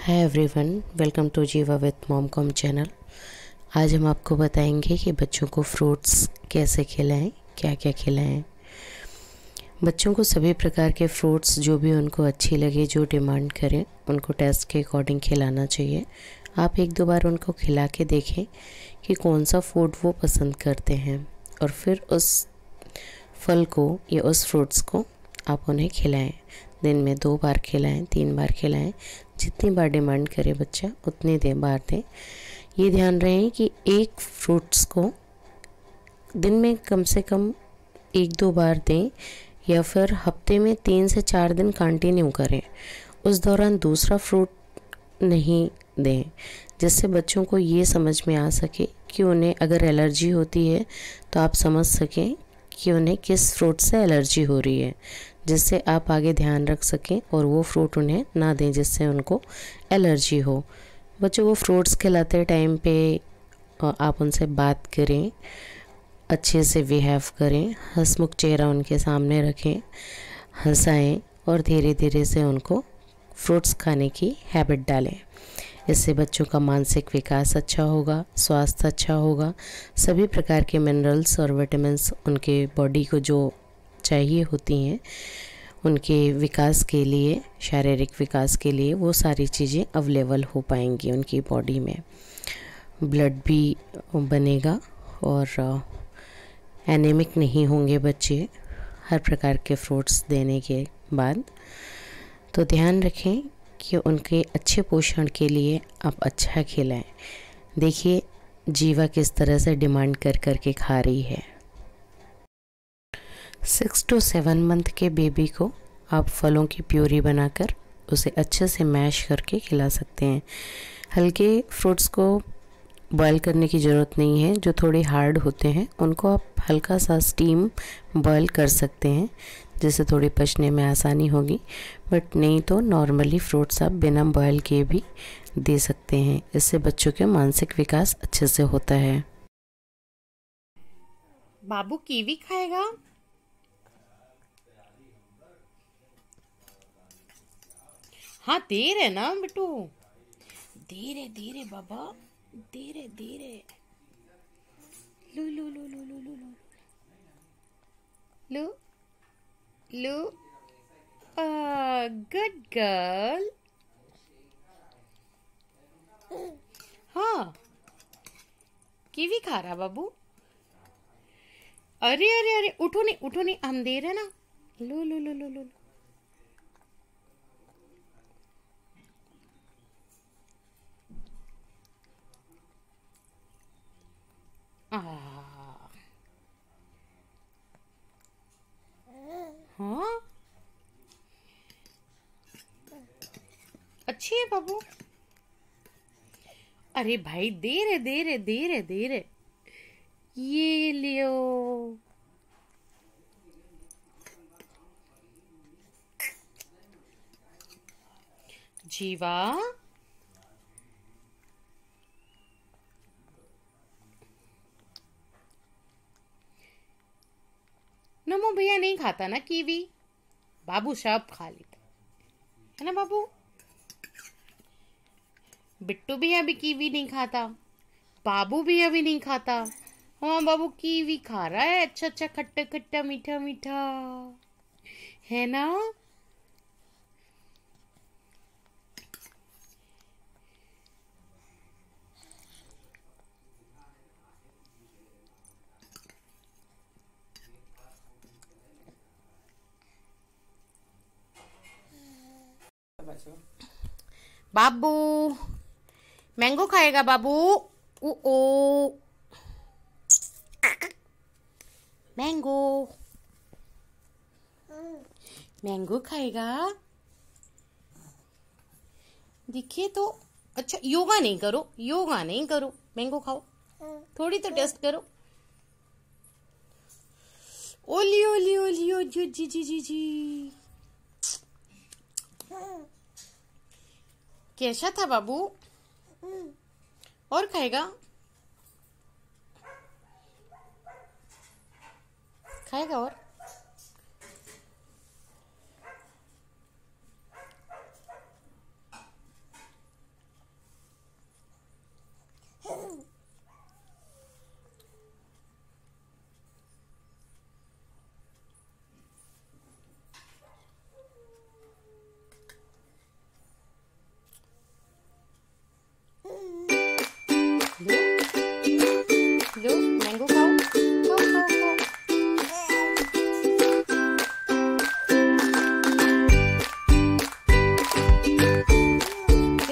Hi everyone, welcome to Jeeva with mom com channel. आज हम आपको बताएंगे कि बच्चों को फ्रूट्स कैसे खिलाएं, क्या क्या खिलाएं। बच्चों को सभी प्रकार के फ्रूट्स जो भी उनको अच्छी लगे, जो डिमांड करें, उनको टेस्ट के अकॉर्डिंग खिलाना चाहिए। आप एक दो बार उनको खिला के देखें कि कौन सा फूड वो पसंद करते हैं और फिर उस फल को या उस फ्रूट्स को आप उन्हें खिलाएं। दिन में 2 बार खिलाएं, 3 बार खिलाएं, जितनी बार डिमांड करे बच्चा उतनी बार दें। ये ध्यान रहे कि एक फ्रूट्स को दिन में कम से कम 1-2 बार दें या फिर हफ्ते में 3 से 4 दिन कंटिन्यू करें। उस दौरान दूसरा फ्रूट नहीं दें, जिससे बच्चों को ये समझ में आ सके कि उन्हें अगर एलर्जी होती है तो आप समझ सकें कि उन्हें किस फ्रूट से एलर्जी हो रही है, जिससे आप आगे ध्यान रख सकें और वो फ्रूट उन्हें ना दें जिससे उनको एलर्जी हो। बच्चों को फ्रूट्स खिलाते टाइम पे आप उनसे बात करें, अच्छे से बिहेव करें, हंसमुख चेहरा उनके सामने रखें, हंसाएं और धीरे धीरे से उनको फ्रूट्स खाने की हैबिट डालें। इससे बच्चों का मानसिक विकास अच्छा होगा, स्वास्थ्य अच्छा होगा, सभी प्रकार के मिनरल्स और विटामिन्स उनके बॉडी को जो चाहिए होती हैं उनके विकास के लिए, शारीरिक विकास के लिए, वो सारी चीज़ें अवेलेबल हो पाएंगी उनकी बॉडी में। ब्लड भी बनेगा और एनीमिक नहीं होंगे बच्चे हर प्रकार के फ्रूट्स देने के बाद। तो ध्यान रखें कि उनके अच्छे पोषण के लिए आप अच्छा खिलाएं। देखिए जीवा किस तरह से डिमांड कर कर के खा रही है। 6 to 7 मंथ के बेबी को आप फलों की प्यूरी बनाकर उसे अच्छे से मैश करके खिला सकते हैं। हल्के फ्रूट्स को बॉयल करने की ज़रूरत नहीं है। जो थोड़े हार्ड होते हैं उनको आप हल्का सा स्टीम बॉयल कर सकते हैं, जिससे थोड़ी पचने में आसानी होगी। बट नहीं तो नॉर्मली फ्रूट्स आप बिना बॉयल किए भी दे सकते हैं। इससे बच्चों के मानसिक विकास अच्छे से होता है। बाबू कीवी खाएगा? हाँ, देर है ना बिट्टू। धीरे धीरे बाबा, धीरे धीरे। लो लो लो लो लो लो लो लो लो। Good girl. हाँ, कीवी खा रहा बाबू। अरे अरे अरे, उठो नहीं उठो नहीं, हम दे रहे ना। लो लो लो लो लो। हाँ, अच्छी है बाबू। अरे भाई, धीरे धीरे धीरे धीरे। ये लियो। जीवा, नमो भैया नहीं खाता ना कीवी। बाबू सब खा लेता है ना बाबू। बिट्टू भी अभी कीवी नहीं खाता, बाबू भी अभी नहीं खाता। हाँ, बाबू कीवी खा रहा है। अच्छा अच्छा, खट्टा खट्टा, मीठा मीठा, है ना। बाबू मैंगो खाएगा बाबू। ओ ओ, मैंगो मैंगो खाएगा। दिखे तो। अच्छा, योगा नहीं करो, योगा नहीं करो, मैंगो खाओ। थोड़ी तो टेस्ट करो। ओली ओली ओली ओ जी जी जी जी जी। कैसा था बाबू? और खाएगा? खाएगा और?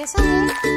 कैसा है?